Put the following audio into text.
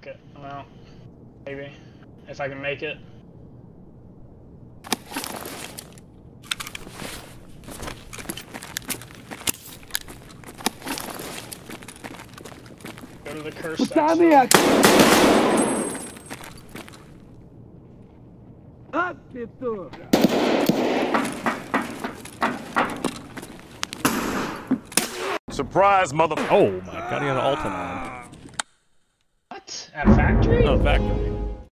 Fuck it. I'm out. Maybe. If I can make it. Go to the cursed exit. Surprise, mother. Oh my god, he had an Alton on. What? At a factory? Oh, factory.